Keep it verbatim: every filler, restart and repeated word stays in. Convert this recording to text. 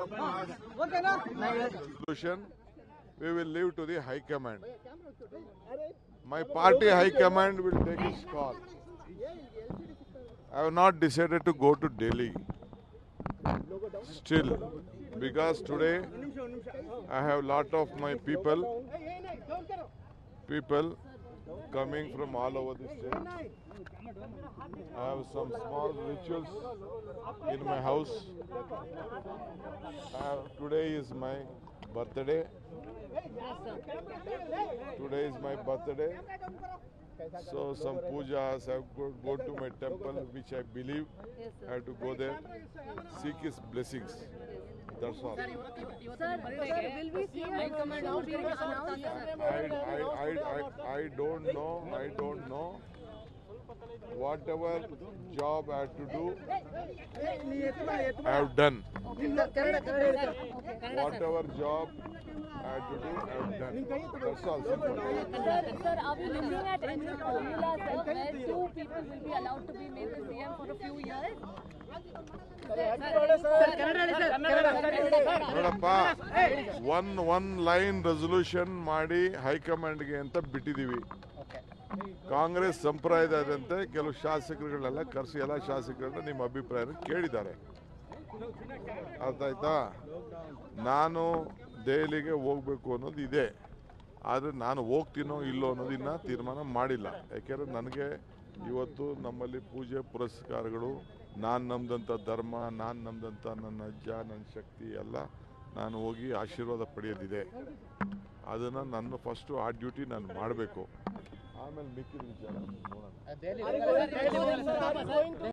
Resolution, we will leave to the High Command. My party High Command will take its call. I have not decided to go to Delhi still, because today I have lot of my people, people coming from all over the state. I have some small rituals in my house. I have, today is my birthday. Today is my birthday. So some pujas, I have to go to my temple, which I believe. I have to go there, seek his blessings. That's all. Sir, will we see High Command now being announced? I, I, I, I, I don't know. I don't know. Whatever job I have to do, I have done. Whatever job I have to do, I have done. That's all. Simple. Sir, sir, are we looking at any formula, sir, where two people will be allowed to be made the C M for a few years? ನೋಡಪ್ಪ, one one line resolution ಮಾಡಿ ಹೈಕಮಾಂಡ್ಗೆ ಅಂತ ಬಿಟ್ಟಿದ್ದೀವಿ. ಕಾಂಗ್ರೆಸ್ ಸಂಪ್ರದಾಯದಂತೆ ಕೆಲವು ಶಾಸಕರುಗಳೆಲ್ಲ ಕರೆಸಿ ಎಲ್ಲ ಶಾಸಕರನ್ನ ನಿಮ್ಮ ಅಭಿಪ್ರಾಯ ಕೇಳಿದ್ದಾರೆ. ಅರ್ಥ ಆಯ್ತಾ? ನಾನು ದೆಹಲಿಗೆ ಹೋಗ್ಬೇಕು ಅನ್ನೋದು ಇದೆ, ಆದರೆ ನಾನು ಹೋಗ್ತೀನೋ ಇಲ್ಲೋ ಅನ್ನೋದಿನ್ನ ತೀರ್ಮಾನ ಮಾಡಿಲ್ಲ. ಯಾಕೆಂದರೆ ನನಗೆ ಇವತ್ತು ನಮ್ಮಲ್ಲಿ ಪೂಜೆ ಪುರಸ್ಕಾರಗಳು, ನಾನು ನಮ್ದಂಥ ಧರ್ಮ, ನಾನು ನಮ್ದಂಥ ನನ್ನ ಅಜ್ಜ, ನನ್ನ ಶಕ್ತಿ ಎಲ್ಲ ನಾನು ಹೋಗಿ ಆಶೀರ್ವಾದ ಪಡೆಯೋದಿದೆ. ಅದನ್ನು ನನ್ನ ಫಸ್ಟು ಆ ಡ್ಯೂಟಿ ನಾನು ಮಾಡಬೇಕು. ಆಮೇಲೆ ಮಿಕ್ಕಿದ ವಿಚಾರ ನೋಡೋಣ.